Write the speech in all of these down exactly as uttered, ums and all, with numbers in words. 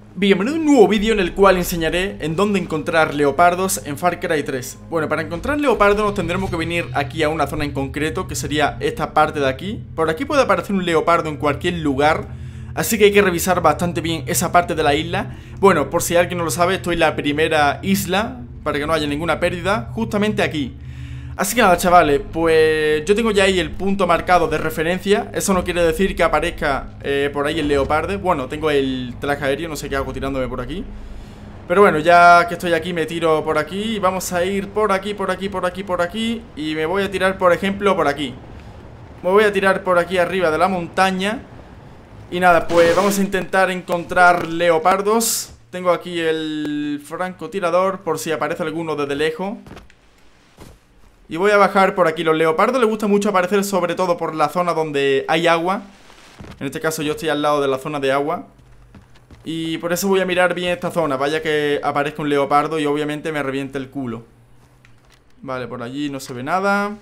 Bienvenido a un nuevo vídeo en el cual enseñaré en dónde encontrar leopardos en Far Cry tres. Bueno, para encontrar leopardos nos tendremos que venir aquí a una zona en concreto, que sería esta parte de aquí. Por aquí puede aparecer un leopardo en cualquier lugar, así que hay que revisar bastante bien esa parte de la isla. Bueno, por si alguien no lo sabe, estoy en la primera isla, para que no haya ninguna pérdida, justamente aquí. Así que nada, chavales, pues yo tengo ya ahí el punto marcado de referencia. Eso no quiere decir que aparezca eh, por ahí el leopardo. Bueno, tengo el traje aéreo, no sé qué hago tirándome por aquí. Pero bueno, ya que estoy aquí me tiro por aquí. Vamos a ir por aquí, por aquí, por aquí, por aquí. Y me voy a tirar, por ejemplo, por aquí. Me voy a tirar por aquí arriba de la montaña. Y nada, pues vamos a intentar encontrar leopardos. Tengo aquí el francotirador por si aparece alguno desde lejos. Y voy a bajar por aquí. Los leopardos les gusta mucho aparecer sobre todo por la zona donde hay agua. En este caso yo estoy al lado de la zona de agua. Y por eso voy a mirar bien esta zona. Vaya que aparezca un leopardo y obviamente me reviente el culo. Vale, por allí no se ve nada.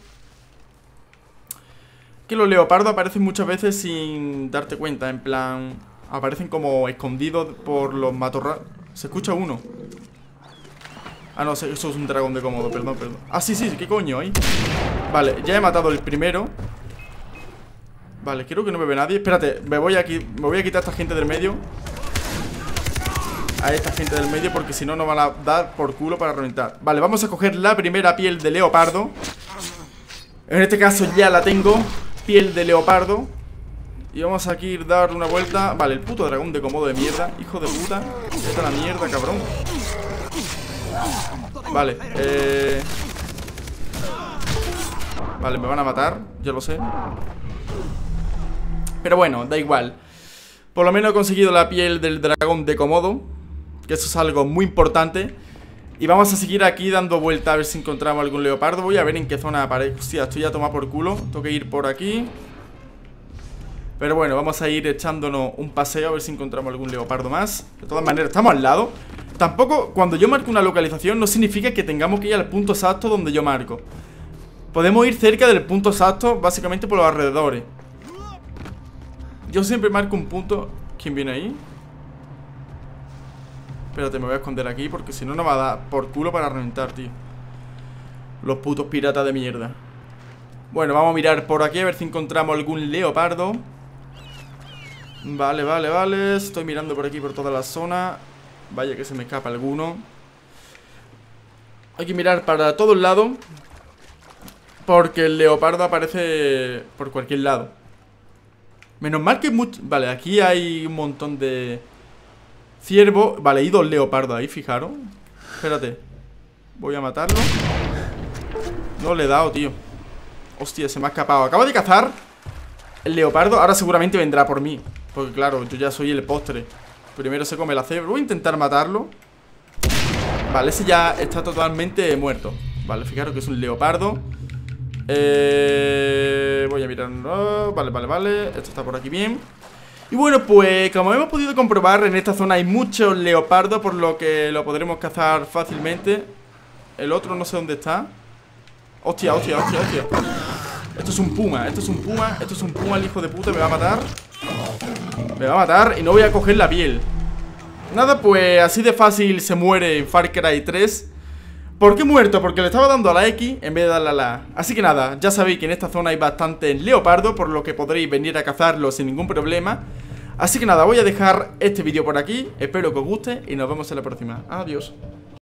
Que los leopardos aparecen muchas veces sin darte cuenta. En plan, aparecen como escondidos por los matorrales. Se escucha uno. Ah, no, eso es un dragón de cómodo, perdón, perdón. Ah, sí, sí, ¿qué coño hay? Vale, ya he matado el primero. Vale, creo que no me ve nadie. Espérate, me voy a, me voy a quitar a esta gente del medio. A esta gente del medio, porque si no, no van a dar por culo para reventar. Vale, vamos a coger la primera piel de leopardo. En este caso ya la tengo. Piel de leopardo. Y vamos aquí a dar una vuelta. Vale, el puto dragón de cómodo de mierda. Hijo de puta. Esta es la mierda, cabrón. Vale, eh... Vale, me van a matar, yo lo sé. Pero bueno, da igual. Por lo menos he conseguido la piel del dragón de Komodo, que eso es algo muy importante. Y vamos a seguir aquí dando vuelta a ver si encontramos algún leopardo. Voy a ver en qué zona aparece. Hostia, estoy ya tomado por culo. Tengo que ir por aquí. Pero bueno, vamos a ir echándonos un paseo a ver si encontramos algún leopardo más. De todas maneras, estamos al lado. Tampoco, cuando yo marco una localización, no significa que tengamos que ir al punto exacto donde yo marco. Podemos ir cerca del punto exacto, básicamente por los alrededores. Yo siempre marco un punto. ¿Quién viene ahí? Espérate, me voy a esconder aquí, porque si no, no va a dar por culo para reventar, tío. Los putos piratas de mierda. Bueno, vamos a mirar por aquí a ver si encontramos algún leopardo. Vale, vale, vale. Estoy mirando por aquí, por toda la zona. Vaya que se me escapa alguno. Hay que mirar para todos lados, porque el leopardo aparece por cualquier lado. Menos mal que mucho... Vale, aquí hay un montón de ciervos. Vale, hay dos leopardos ahí, fijaros. Espérate, voy a matarlo. No le he dado, tío. Hostia, se me ha escapado. Acabo de cazar el leopardo. Ahora seguramente vendrá por mí, porque claro, yo ya soy el postre. Primero se come la cebra. Voy a intentar matarlo. Vale, ese ya está totalmente muerto. Vale, fijaros que es un leopardo. eh, Voy a mirar. oh, Vale, vale, vale. Esto está por aquí bien. Y bueno, pues como hemos podido comprobar, en esta zona hay muchos leopardos, por lo que lo podremos cazar fácilmente. El otro no sé dónde está. Hostia, hostia, hostia, hostia. Esto es un puma, esto es un puma. Esto es un puma, el hijo de puta, me va a matar. Me va a matar y no voy a coger la piel. Nada, pues así de fácil se muere en Far Cry tres. ¿Por qué he muerto? Porque le estaba dando a la X en vez de darle a la A. Así que nada, ya sabéis que en esta zona hay bastante leopardo, por lo que podréis venir a cazarlo sin ningún problema. Así que nada, voy a dejar este vídeo por aquí. Espero que os guste y nos vemos en la próxima. Adiós.